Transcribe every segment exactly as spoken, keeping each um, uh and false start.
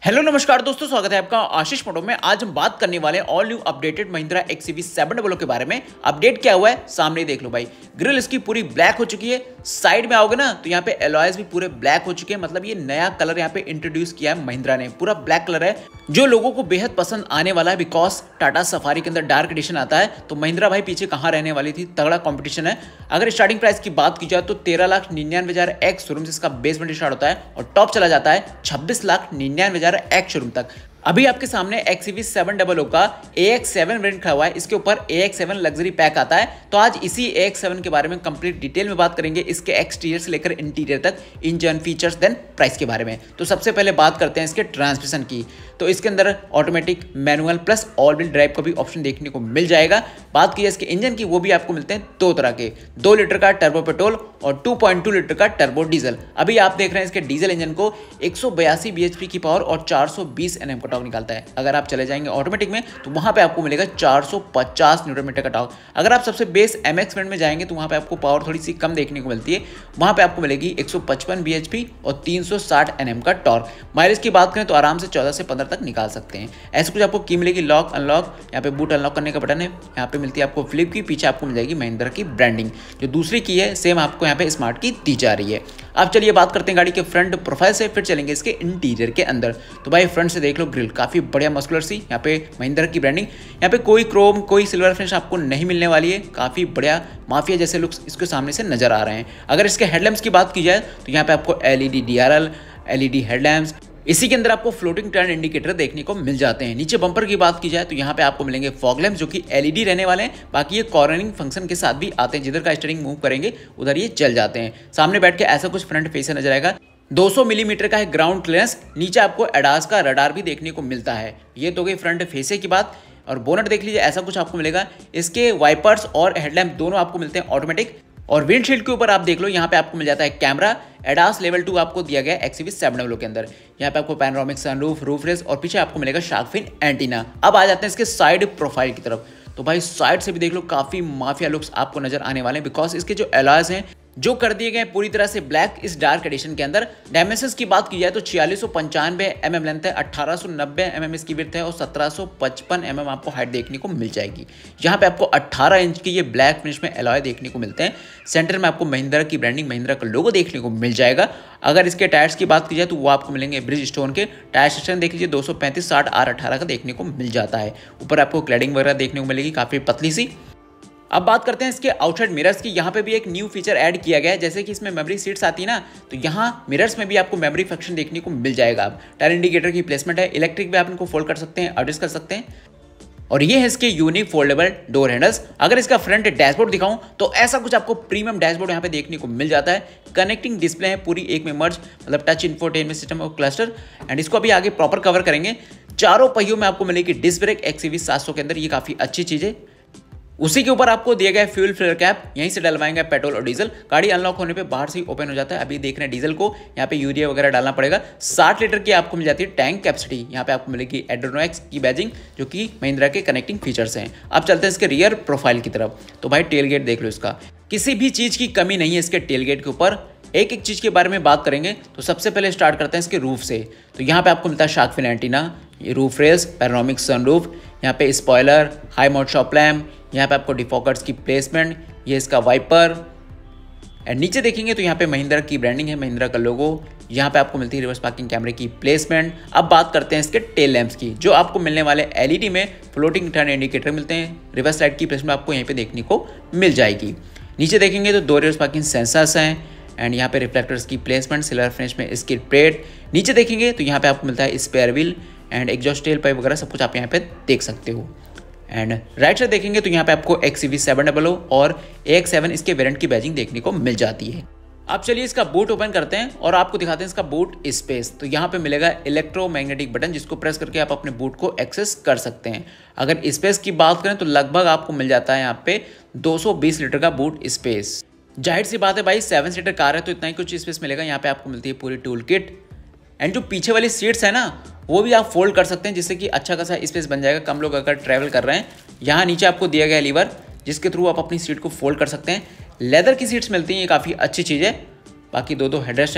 Hello नमस्कार दोस्तों, स्वागत है आपका आशीष मोटो में। आज हम बात करने वाले हैं all new updated Mahindra XUV seven double O के बारे में। अपडेट क्या हुआ है सामने देख लो भाई। ग्रिल इसकी पूरी ब्लैक हो चुकी है। साइड में आओगे ना तो यहाँ पे एलॉयज भी पूरे ब्लैक हो चुके हैं। मतलब ये नया कलर यहाँ पे इंट्रोड्यूस किया है महिंद्रा ने। पूरा ब्लैक कलर है जो लोगों को बेहद पसंद आने वाला है, बिकॉज टाटा सफारी के अंदर डार्क एडिशन आता है तो महिंद्रा भाई पीछे कहाँ रहने वाली थी। तगड़ा कॉम्पिटिशन है। अगर स्टार्टिंग प्राइस की बात की जाए तो तेरह लाख निन्यानवे हजार एक शोरूम से इसका बेस वेरिएंट स्टार्ट होता है और टॉप चला जाता है छब्बीस लाख निन्यानवे हजार एक शोरूम तक। अभी आपके सामने एक्सयूवी सेवन डबल ओ का ए एक्स सेवन वेरिएंट खड़ा हुआ है। इसके ऊपर A X seven luxury pack आता है। तो आज इसी ए एक्स सेवन के बारे में कंप्लीट डिटेल में बात करेंगे, इसके एक्सटीरियर से लेकर इंटीरियर तक, इंजन फीचर्स देन प्राइस के बारे में। तो सबसे पहले बात करते हैं इसके ट्रांसमिशन की। तो इसके अंदर automatic, manual plus all wheel drive का भी ऑप्शन देखने को मिल जाएगा। बात की जाए इसके इंजन की, वो भी आपको मिलते हैं दो तरह के, दो लीटर का टर्बो पेट्रोल और टू पॉइंट टू लीटर का टर्बो डीजल। अभी आप देख रहे हैं इसके डीजल इंजन को एक सौ बयासी बीएचपी की पावर और चार सौ बीस एनएम का टॉर्क निकालता है। अगर आप चले जाएंगे ऑटोमेटिक में तो वहां पे आपको मिलेगा चार सौ पचास न्यूटन मीटर का टॉर्क। अगर आप सबसे बेस एमएक्स वेरिएंट में जाएंगे तो वहां पे आपको पावर थोड़ी सी कम देखने को मिलती है। वहां पे आपको मिलेगी एक सौ पचपन बीएचपी और तीन सौ साठ एनएम का टॉर्क। माइलेज की बात करें तो आराम से चौदह से पंद्रह तक निकाल सकते हैं। ऐसे कुछ आपको की मिलेगी। लॉक अनलॉक, यहाँ पे बूट अनलॉक करने का बटन है। यहाँ पे मिलती है आपको फ्लिप की, पीछे आपको मिल जाएगी महिंद्रा की ब्रांडिंग। जो दूसरी की है सेम आपको यहाँ पे स्मार्ट की दी जा रही है। अब चलिए बात करते हैं गाड़ी के फ्रंट प्रोफाइल से, फिर चलेंगे इसके इंटीरियर के अंदर। तो भाई फ्रंट से देख लो, ग्रिल काफी बढ़िया मस्कुलर सी, यहाँ पे महिंद्रा की ब्रांडिंग। यहाँ पे कोई क्रोम, कोई सिल्वर फिनिश आपको नहीं मिलने वाली है। काफी बढ़िया माफिया जैसे लुक्स इसके सामने से नजर आ रहे हैं। अगर इसके हेडलैम्प्स की बात की जाए तो यहाँ पे आपको एलईडी डीआरएल, एलईडी हेडलैम्प्स, इसी के अंदर आपको फ्लोटिंग टर्न इंडिकेटर देखने को मिल जाते हैं। नीचे बम्पर की बात की जाए तो यहाँ पे आपको मिलेंगे फॉग लैंप्स जो कि एलईडी रहने वाले हैं। बाकी ये कॉर्नरिंग फंक्शन के साथ भी आते हैं, जिधर का स्टीयरिंग मूव करेंगे उधर ये जल जाते हैं। सामने बैठ के ऐसा कुछ फ्रंट फेस नजर आएगा। दो सौ मिलीमीटर का है ग्राउंड क्लियरेंस। नीचे आपको एडास का रडार भी देखने को मिलता है। ये तो गई फ्रंट फेसे की बात। और बोनट देख लीजिए, ऐसा कुछ आपको मिलेगा। इसके वाइपर्स और हेडलैम्प दोनों आपको मिलते हैं ऑटोमेटिक। और विंडशील्ड के ऊपर आप देख लो, यहाँ पे आपको मिल जाता है कैमरा। एडास लेवल टू आपको दिया गया है एक्सयूवी सेवन डबल ओ के अंदर। यहाँ पे आपको पैनोरामिक सनरूफ, रूफ रेस और पीछे आपको मिलेगा शार्क फिन एंटीना। अब आ जाते हैं इसके साइड प्रोफाइल की तरफ। तो भाई साइड से भी देख लो, काफी माफिया लुक्स आपको नजर आने वाले हैं, बिकॉज इसके जो एलॉयज हैं जो कर दिए गए पूरी तरह से ब्लैक इस डार्क एडिशन के अंदर। डायमेंशंस की बात की जाए तो छियालीस सौ पंचानवे एम एम लेंथ है, अट्ठारह सौ नब्बे एम एम इसकी विड्थ है और सत्रह सौ पचपन एम एम आपको हाइट देखने को मिल जाएगी। यहाँ पे आपको अट्ठारह इंच की ये ब्लैक फिनिश में एलॉय देखने को मिलते हैं। सेंटर में आपको महिंद्रा की ब्रांडिंग, महिंद्रा का लोगो देखने को मिल जाएगा। अगर इसके टायर्स की बात की जाए तो वो आपको मिलेंगे ब्रिज स्टोन के। टायर सेक्शन देख लीजिए, दो सौ पैंतीस साठ आर अठारह का देखने को मिल जाता है। ऊपर आपको क्लैडिंग वगैरह देखने को मिलेगी, काफी पतली सी। अब बात करते हैं इसके आउटसाइड मिरर्स की। यहाँ पे भी एक न्यू फीचर ऐड किया गया है, जैसे कि इसमें मेमोरी सीट्स आती है ना, तो यहाँ मिरर्स में भी आपको मेमोरी फंक्शन देखने को मिल जाएगा। अब टायर इंडिकेटर की प्लेसमेंट है, इलेक्ट्रिक भी आप इनको फोल्ड कर सकते हैं, एडजस्ट कर सकते हैं। और ये है इसके यूनिक फोल्डेबल डोर हैंडल्स। अगर इसका फ्रंट डैशबोर्ड दिखाऊं तो ऐसा कुछ आपको प्रीमियम डैशबोर्ड यहाँ पे देखने को मिल जाता है। कनेक्टिंग डिस्प्ले है पूरी एक में मर्ज, मतलब टच इंफोटेनमेंट सिस्टम और क्लस्टर। एंड इसको अभी आगे प्रॉपर कवर करेंगे। चारों पहियों में आपको मिलेगी डिस्क ब्रेक एक्सयूवी सात सौ के अंदर, ये काफी अच्छी चीज है। उसी के ऊपर आपको दिया गया है फ्यूल फिलर कैप, यहीं से डलवाएंगे पेट्रोल और डीजल। गाड़ी अनलॉक होने पे बाहर से ही ओपन हो जाता है। अभी देख रहे हैं डीजल को, यहाँ पे यूरिया वगैरह डालना पड़ेगा। साठ लीटर की आपको मिल जाती है टैंक कैपेसिटी। यहाँ पे आपको मिलेगी एड्रोनॉक्स की बैजिंग, जो कि महिंद्रा के कनेक्टिंग फीचर्स हैं। अब चलते हैं इसके रियर प्रोफाइल की तरफ। तो भाई टेल गेट देख लो, इसका किसी भी चीज की कमी नहीं है इसके टेल गेट के ऊपर। एक एक चीज के बारे में बात करेंगे तो सबसे पहले स्टार्ट करते हैं इसके रूफ से। तो यहाँ पे आपको मिलता है शार्क फिन एंटीना, ये रूफ रेस, पैनोरामिक सनरूफ, यहाँ पे स्पॉइलर, हाई माउंट शॉक लैम्प, यहाँ पे आपको डिफॉकर्स की प्लेसमेंट, ये इसका वाइपर। एंड नीचे देखेंगे तो यहाँ पे महिंद्रा की ब्रांडिंग है, महिंद्रा का लोगो। यहाँ पे आपको मिलती है रिवर्स पार्किंग कैमरे की प्लेसमेंट। अब बात करते हैं इसके टेल लैंप्स की, जो आपको मिलने वाले एलईडी में फ्लोटिंग टर्न इंडिकेटर मिलते हैं। रिवर्स लाइट की प्लेसमेंट आपको यहीं पे देखने को मिल जाएगी। नीचे देखेंगे तो दो रिवर्स पार्किंग सेंसर्स हैं। एंड यहाँ पे रिफ्लेक्टर्स की प्लेसमेंट, सिल्वर फिनिश में इसकी प्लेट। नीचे देखेंगे तो यहाँ पे आपको मिलता है spare wheel and exhaust tail pipe वगैरह सब कुछ आप यहाँ पे देख सकते हो। एंड राइट साइड देखेंगे तो यहाँ पे आपको एक्सयूवी सेवन डबल ओ और ए एक्स सेवन इसके वेरिएंट की बैजिंग देखने को मिल जाती है। अब चलिए इसका बूट ओपन करते हैं और आपको दिखाते हैं इसका बूट स्पेस। तो यहाँ पे मिलेगा इलेक्ट्रोमैग्नेटिक बटन, जिसको प्रेस करके आप अपने बूट को एक्सेस कर सकते हैं। अगर स्पेस की बात करें तो लगभग आपको मिल जाता है यहाँ पे दो सौ बीस लीटर का बूट स्पेस। जाहिर सी बात है भाई, सेवन सीटर कार है तो इतना ही कुछ स्पेस मिलेगा। यहाँ पे आपको मिलती है पूरी टूल किट। एंड जो पीछे वाली सीट्स है ना, वो भी आप फोल्ड कर सकते हैं, जिससे कि अच्छा खासा स्पेस बन जाएगा। कम लोग अगर ट्रैवल कर रहे हैं, यहाँ नीचे आपको दिया गया लीवर, जिसके थ्रू आप अपनी सीट को फोल्ड कर सकते हैं। लेदर की सीट्स मिलती हैं, ये काफ़ी अच्छी चीज़ है। बाकी दो दो हेडरेस्ट हैं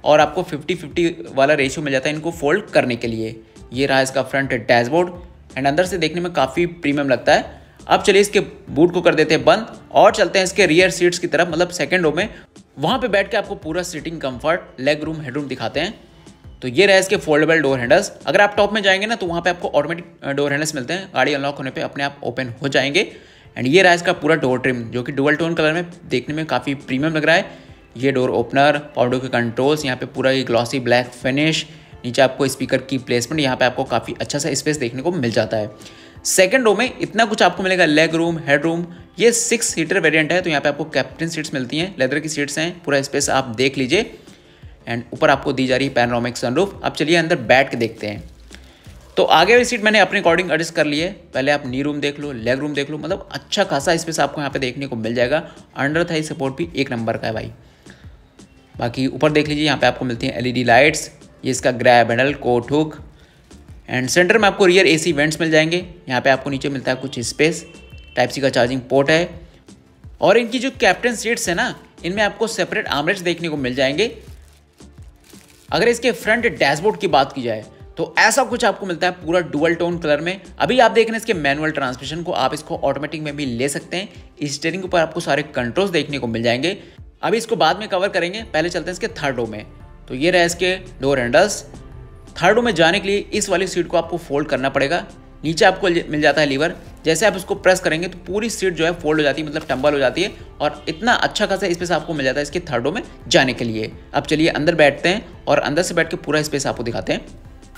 और आपको फिफ्टी फिफ्टी वाला रेशियो मिल जाता है इनको फोल्ड करने के लिए। ये रहा इसका फ्रंट डैशबोर्ड एंड अंदर से देखने में काफ़ी प्रीमियम लगता है। अब चलिए इसके बूट को कर देते हैं बंद और चलते हैं इसके रियर सीट्स की तरफ, मतलब सेकंड रो में। वहाँ पे बैठ के आपको पूरा seating comfort, leg room, headroom दिखाते हैं। तो ये रहे इसके फोल्डेबल डोर हैंडल्स। अगर आप टॉप में जाएंगे ना तो वहाँ पे आपको ऑटोमेटिक डोर हैंडल्स मिलते हैं, गाड़ी अनलॉक होने पे अपने आप ओपन हो जाएंगे। एंड ये रहा इसका पूरा डोर ट्रिम जो कि डुअल टोन कलर में देखने में काफ़ी प्रीमियम लग रहा है। ये डोर ओपनर, पाउडर के कंट्रोल्स, यहाँ पे पूरा ये ग्लॉसी ब्लैक फिनिश, नीचे आपको स्पीकर की प्लेसमेंट, यहाँ पे आपको काफ़ी अच्छा सा स्पेस देखने को मिल जाता है। सेकंड रो में इतना कुछ आपको मिलेगा, लेग रूम, हेड रूम। ये सिक्स सीटर वेरिएंट है तो यहाँ पे आपको कैप्टन सीट्स मिलती हैं, लेदर की सीट्स हैं, पूरा स्पेस आप देख लीजिए। एंड ऊपर आपको दी जा रही है पैनोरामिक सनरूफ। अब चलिए अंदर बैठ के देखते हैं। तो आगे वाली सीट मैंने अपने अकॉर्डिंग एडजस्ट कर ली है। पहले आप नी रूम देख लो, लेग रूम देख लो, मतलब अच्छा खासा स्पेस आपको यहाँ पे देखने को मिल जाएगा। अंडर थाई सपोर्ट भी एक नंबर का है भाई। बाकी ऊपर देख लीजिए, यहाँ पे आपको मिलती हैं एलईडी लाइट्स, ये इसका grab handle, coat hook and centre में आपको रियर एसी वेंट्स मिल जाएंगे। यहाँ पे आपको नीचे मिलता है कुछ स्पेस, टाइप सी का चार्जिंग पोर्ट है। और इनकी जो कैप्टन सीट्स है ना, इनमें आपको सेपरेट आर्मरेस्ट देखने को मिल जाएंगे। अगर इसके फ्रंट डैशबोर्ड की बात की जाए तो ऐसा कुछ आपको मिलता है पूरा डुअल टोन कलर में। अभी आप देख रहे हैं इसके मैनुअल ट्रांसमिशन को, आप इसको ऑटोमेटिक में भी ले सकते हैं। स्टीयरिंग के ऊपर आपको सारे कंट्रोल्स देखने को मिल जाएंगे। अभी इसको बाद में कवर करेंगे, पहले चलते हैं इसके थर्ड रो में। तो ये रहा इसके डोर हैंडल्स। थर्ड रो में जाने के लिए इस वाली सीट को आपको फोल्ड करना पड़ेगा। नीचे आपको मिल जाता है लीवर, जैसे आप उसको प्रेस करेंगे तो पूरी सीट जो है फोल्ड हो जाती है, मतलब टंबल हो जाती है। और इतना अच्छा खासा स्पेस आपको मिल जाता है इसके थर्ड रो में जाने के लिए। अब चलिए अंदर बैठते हैं और अंदर से बैठ के पूरा स्पेस आपको दिखाते हैं।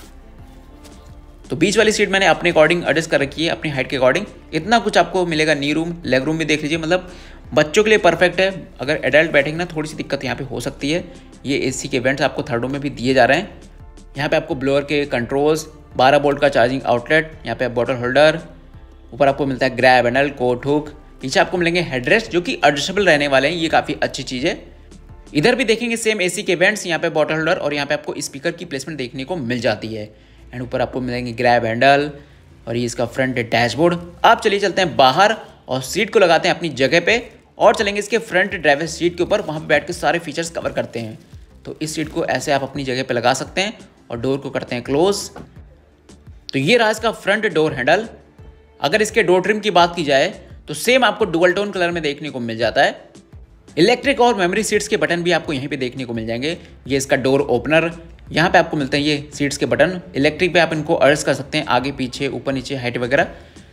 तो बीच वाली सीट मैंने अपने अकॉर्डिंग एडजस्ट कर रखी है, अपनी हाइट के अकॉर्डिंग। इतना कुछ आपको मिलेगा, नी रूम, लेग रूम भी देख लीजिए, मतलब बच्चों के लिए परफेक्ट है। अगर एडल्ट बैठेंगे ना थोड़ी सी दिक्कत यहाँ पे हो सकती है। ये एसी के वेंट्स आपको थर्ड रो में भी दिए जा रहे हैं। यहाँ पे आपको ब्लोअर के कंट्रोल्स, बारह वोल्ट का चार्जिंग आउटलेट, यहाँ पे बॉटल होल्डर, ऊपर आपको मिलता है ग्रैब हैंडल, कोट हुक, पीछे आपको मिलेंगे हेडरेस्ट जो कि एडजस्टेबल रहने वाले हैं, ये काफ़ी अच्छी चीज़ है। इधर भी देखेंगे सेम एसी के वेंट्स, यहाँ पे बॉटल होल्डर और यहाँ पे आपको स्पीकर की प्लेसमेंट देखने को मिल जाती है। एंड ऊपर आपको मिलेंगे ग्रैब हैंडल और ये इसका फ्रंट डैशबोर्ड। आप चलिए चलते हैं बाहर और सीट को लगाते हैं अपनी जगह पे और चलेंगे इसके फ्रंट ड्राइवर सीट के ऊपर, वहाँ पे बैठ के सारे फीचर्स कवर करते हैं। तो इस सीट को ऐसे आप अपनी जगह पे लगा सकते हैं और डोर को करते हैं क्लोज। तो ये रहा इसका फ्रंट डोर हैंडल। अगर इसके डोर ट्रिम की बात की जाए तो सेम आपको डुअल टोन कलर में देखने को मिल जाता है। इलेक्ट्रिक और मेमोरी सीट्स के बटन भी आपको यहीं पे देखने को मिल जाएंगे। ये इसका डोर ओपनर, यहाँ पे आपको मिलते हैं ये सीट्स के बटन। इलेक्ट्रिक पे आप इनको एडजस्ट कर सकते हैं, आगे पीछे, ऊपर नीचे, हाइट वगैरह।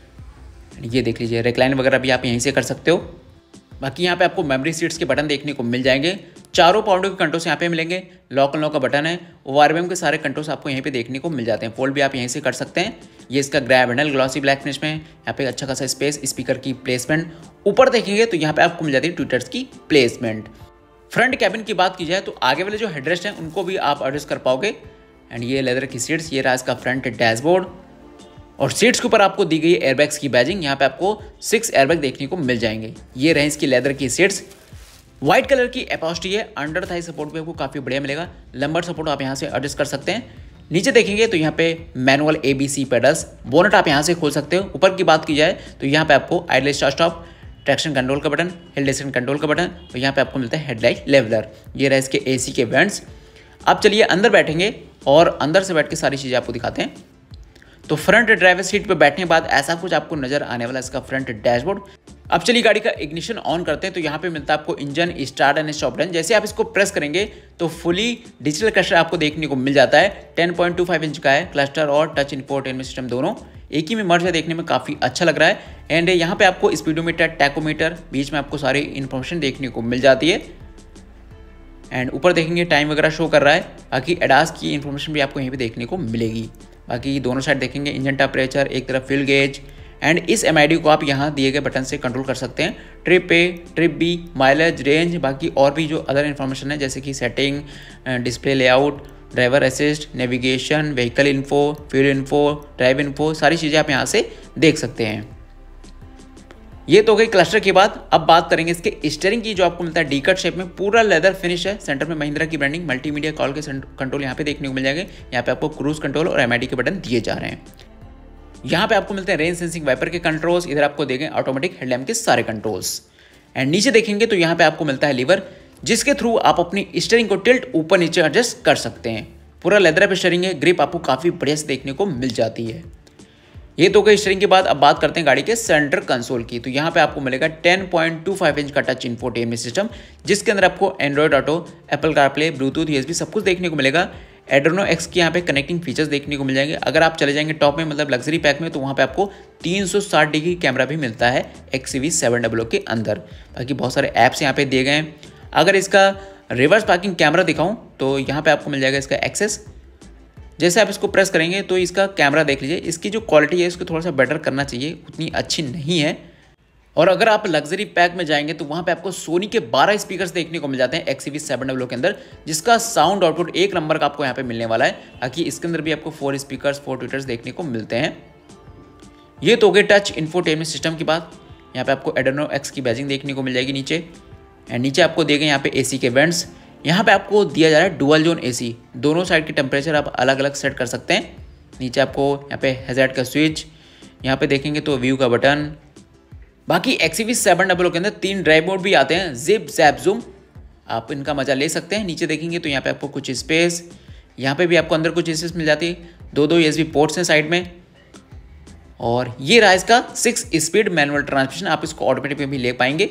ये देख लीजिए, रिक्लाइन वगैरह भी आप यहीं से कर सकते हो। बाकी यहाँ पे आपको मेमोरी सीट्स के बटन देखने को मिल जाएंगे। चारों पाउंडों के कंट्रोल्स यहाँ पे मिलेंगे। लॉक अनलॉक का बटन है, वारबेम के सारे कंट्रोल्स आपको यहीं पे देखने को मिल जाते हैं। फोल्ड भी आप यहीं से कर सकते हैं। ये इसका grab handle, glossy black finish में, यहाँ पे अच्छा खासा स्पेस, स्पीकर की प्लेसमेंट। ऊपर देखेंगे तो यहाँ पे आपको मिल जाती है ट्विटर्स की प्लेसमेंट। फ्रंट कैबिन की बात की जाए तो आगे वाले जो हेडरेस्ट हैं उनको भी आप एडजस्ट कर पाओगे। एंड ये लेदर की सीट्स, ये रहा इसका फ्रंट डैशबोर्ड और सीट्स के ऊपर आपको दी गई एयरबैग्स की बैजिंग। यहाँ पे आपको सिक्स एयरबैग देखने को मिल जाएंगे। ये रहे इसकी लेदर की सीट्स। व्हाइट कलर की एपोस्टी है। अंडर थाई सपोर्ट भी आपको काफ़ी बढ़िया मिलेगा। लंबर सपोर्ट आप यहाँ से एडजस्ट कर सकते हैं। नीचे देखेंगे तो यहाँ पे manual A B C pedals, bonnet आप यहाँ से खोल सकते हो। ऊपर की बात की जाए तो यहाँ पे आपको idle start stop, traction control का बटन, हिल डिस्टेंस कंट्रोल का बटन और यहाँ पे आपको मिलता है हेडलाइट लेवलर। ये रहे इसके एसी के वेंट्स। अब चलिए अंदर बैठेंगे और अंदर से बैठ के सारी चीज़ें आपको दिखाते हैं। तो फ्रंट ड्राइवर सीट पे बैठने के बाद ऐसा कुछ आपको नजर आने वाला इसका फ्रंट डैशबोर्ड। अब चलिए गाड़ी का इग्निशन ऑन करते हैं। तो यहाँ पे मिलता है आपको engine start and stop button. जैसे आप इसको प्रेस करेंगे तो फुली डिजिटल क्लस्टर आपको देखने को मिल जाता है। Ten point two five inch का है क्लस्टर और टच इंफोटेनमेंट सिस्टम दोनों एक ही में मर्ज है, देखने में काफ़ी अच्छा लग रहा है। एंड यहाँ पे आपको स्पीडोमीटर, टैकोमीटर, बीच में आपको सारी इन्फॉर्मेशन देखने को मिल जाती है। एंड ऊपर देखेंगे टाइम वगैरह शो कर रहा है। बाकी एडास की इन्फॉर्मेशन भी आपको यहीं पे देखने को मिलेगी। बाकी दोनों साइड देखेंगे इंजन टेम्परेचर, एक तरफ फ्यूल गेज। एंड इस एमआईडी को आप यहाँ दिए गए बटन से कंट्रोल कर सकते हैं। Trip A, trip B, mileage, range, बाकी और भी जो अदर इन्फॉर्मेशन है जैसे कि setting, display layout, driver assist, navigation, vehicle info, fuel info, drive info, सारी चीज़ें आप यहाँ से देख सकते हैं। ये तो गई क्लस्टर की बात। अब बात करेंगे इसके स्टीयरिंग की, जो आपको मिलता है डी कट शेप में, पूरा लेदर फिनिश है। सेंटर में महिंद्रा की ब्रांडिंग, मल्टीमीडिया कॉल के कंट्रोल यहाँ पे देखने को मिल जाएंगे। यहाँ पे आपको क्रूज कंट्रोल और एमआईडी के बटन दिए जा रहे हैं। यहाँ पे आपको मिलते हैं रेन सेंसिंग वाइपर के कंट्रोल्स। इधर आपको देंगे ऑटोमेटिक हेडलैम्प के सारे कंट्रोल्स। एंड नीचे देखेंगे तो यहाँ पे आपको मिलता है लीवर। जिसके थ्रू आप अपनी स्टीयरिंग को टिल्ट ऊपर नीचे एडजस्ट कर सकते हैं। पूरा लेदर पे स्टीयरिंग है, ग्रिप आपको काफ़ी बढ़िया से देखने को मिल जाती है। ये तो गई स्टीयरिंग के बाद अब बात करते हैं गाड़ी के सेंटर कंसोल की। तो यहाँ पे आपको मिलेगा ten point two five inch का टच इंफोटेनमेंट सिस्टम, जिसके अंदर आपको Android Auto, Apple CarPlay, Bluetooth, USB सब कुछ देखने को मिलेगा। एड्रेनो एक्स की यहाँ पे कनेक्टिंग फीचर्स देखने को मिल जाएंगे। अगर आप चले जाएंगे टॉप में मतलब लग्जरी पैक में, तो वहाँ पे आपको तीन सौ साठ डिग्री कैमरा भी मिलता है एक्सयूवी सेवन डबल के अंदर। बाकी बहुत सारे ऐप्स यहाँ पे दिए गए हैं। अगर इसका रिवर्स पार्किंग कैमरा दिखाऊँ तो यहाँ पे आपको मिल जाएगा इसका एक्सेस। जैसे आप इसको प्रेस करेंगे तो इसका कैमरा देख लीजिए, इसकी जो क्वालिटी है इसको थोड़ा सा बेटर करना चाहिए, उतनी अच्छी नहीं है। और अगर आप लग्जरी पैक में जाएंगे तो वहाँ पे आपको सोनी के बारह स्पीकर्स देखने को मिल जाते हैं एक्सयूवी सेवन डबल के अंदर, जिसका साउंड आउटपुट एक नंबर का आपको यहाँ पे मिलने वाला है। बाकी इसके अंदर भी आपको फोर स्पीकर्स फोर ट्विटर्स देखने को मिलते हैं। ये तो हो गए टच इंफोटेनमेंट सिस्टम की बात। यहाँ पे आपको एड्रेनो एक्स की बैजिंग देखने को मिल जाएगी नीचे। एंड नीचे आपको दिए गए यहाँ पे एसी के वेंट्स। यहाँ पे आपको दिया जा रहा है डुअल जोन एसी, दोनों साइड की टेम्परेचर आप अलग अलग सेट कर सकते हैं। नीचे आपको यहाँ पे हैजार्ड का स्विच, यहाँ पे देखेंगे तो व्यू का बटन। बाकी एक्सयूवी सेवन डबल के अंदर तीन ड्राइव मोड भी आते हैं, जिप, जैप, जूम, आप इनका मजा ले सकते हैं। नीचे देखेंगे तो यहाँ पे आपको कुछ स्पेस, यहाँ पे भी आपको अंदर कुछ स्पेस मिल जाती है। दो दो यूएसबी पोर्ट्स हैं साइड में। और ये रहा इसका सिक्स स्पीड मैनुअल ट्रांसमिशन, आप इसको ऑटोमेटिक में भी ले पाएंगे।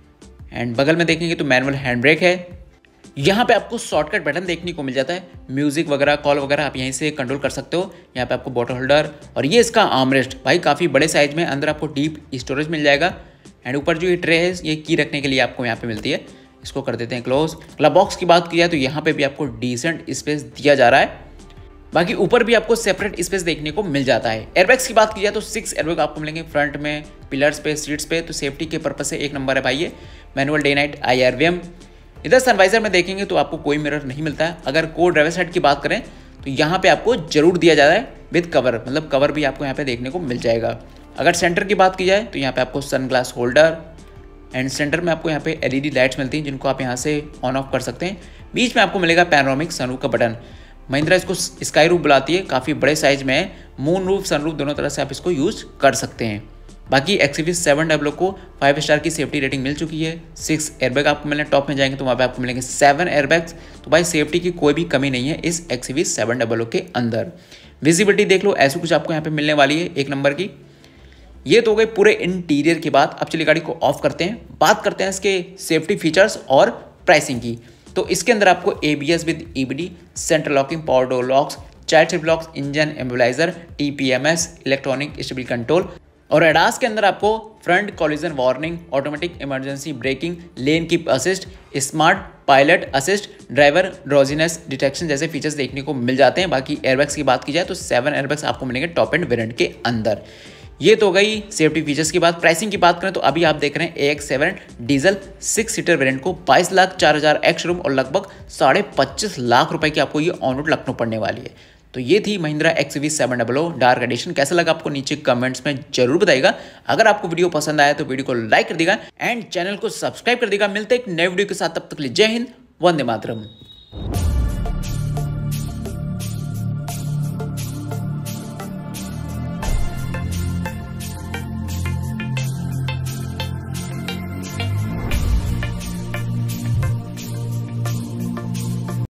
एंड बगल में देखेंगे तो मैनुअल हैंड ब्रेक है। यहाँ पे आपको शॉर्टकट बटन देखने को मिल जाता है, म्यूजिक वगैरह, कॉल वगैरह आप यहीं से कंट्रोल कर सकते हो। यहाँ पे आपको बॉटल होल्डर और ये इसका आर्मरेस्ट, भाई काफ़ी बड़े साइज में, अंदर आपको डीप स्टोरेज मिल जाएगा। एंड ऊपर जो ये ट्रे है ये की रखने के लिए आपको यहाँ पे मिलती है, इसको कर देते हैं क्लोज। क्लब बॉक्स की बात की जाए तो यहाँ पे भी आपको डिसेंट स्पेस दिया जा रहा है। बाकी ऊपर भी आपको सेपरेट स्पेस देखने को मिल जाता है। एयरबैग्स की बात की जाए तो सिक्स एयरबैग आपको मिलेंगे फ्रंट में, पिलर्स पे, सीट्स पे, तो सेफ्टी के पर्पज से एक नंबर है भाई ये। Manual day night I R V M. इधर सनवाइजर में देखेंगे तो आपको कोई मिरर नहीं मिलता है। अगर को ड्राइवर साइड की बात करें तो यहाँ पे आपको जरूर दिया जा रहा है विद कवर, मतलब कवर भी आपको यहाँ पे देखने को मिल जाएगा। अगर सेंटर की बात की जाए तो यहाँ पे आपको sunglass holder and centre में आपको यहाँ पे एलईडी लाइट्स मिलती हैं जिनको आप यहाँ से ऑन ऑफ कर सकते हैं। बीच में आपको मिलेगा पैनोरामिक सनरूफ का बटन, महिंद्रा इसको स्काई रूफ बुलाती है, काफ़ी बड़े साइज में है। मून रूफ, सनरूफ दोनों तरह से आप इसको यूज कर सकते हैं। बाकी एक्सयूवी सेवन डबल को फाइव स्टार की सेफ्टी रेटिंग मिल चुकी है। सिक्स एयरबैग आपको मिलने, टॉप में जाएंगे तो वहाँ पे आपको मिलेंगे सेवन एयरबैग्स। तो भाई सेफ्टी की कोई भी कमी नहीं है इस एक्सयूवी सेवन डबल के अंदर। विजिबिलिटी देख लो, ऐसी कुछ आपको यहाँ पे मिलने वाली है एक नंबर की। ये तो हो गई पूरे इंटीरियर की बात। अब चलिए गाड़ी को ऑफ करते हैं, बात करते हैं इसके सेफ्टी फीचर्स और प्राइसिंग की। तो इसके अंदर आपको ABS with EBD, central locking, power door locks, child safety locks, engine immobiliser, TPMS, electronic stability control और एडास के अंदर आपको front collision warning, automatic emergency braking, lane keep assist, smart pilot assist, driver drowsiness detection जैसे features देखने को मिल जाते हैं। बाकी एयरबैग्स की बात की जाए तो सेवन एयरबैग्स आपको मिलेंगे टॉप एंड वेरिएंट के अंदर। ये तो गई सेफ्टी फीचर्स की बात। प्राइसिंग की बात करें तो अभी आप देख रहे हैं A X seven diesel six seater variant को बाईस लाख चार हज़ार एक्स शोरूम और लगभग साढ़े पच्चीस लाख रुपए की आपको ये ऑन रोड लखनऊ पड़ने वाली है। तो ये थी Mahindra XUV seven double O dark edition. कैसा लगा आपको नीचे कमेंट्स में जरूर बताइएगा। अगर आपको वीडियो पसंद आया तो वीडियो को लाइक कर देगा एंड चैनल को सब्सक्राइब कर देगा। मिलते हैं एक नए वीडियो के साथ, तब तक के लिए जय हिंद, वंदे मातरम।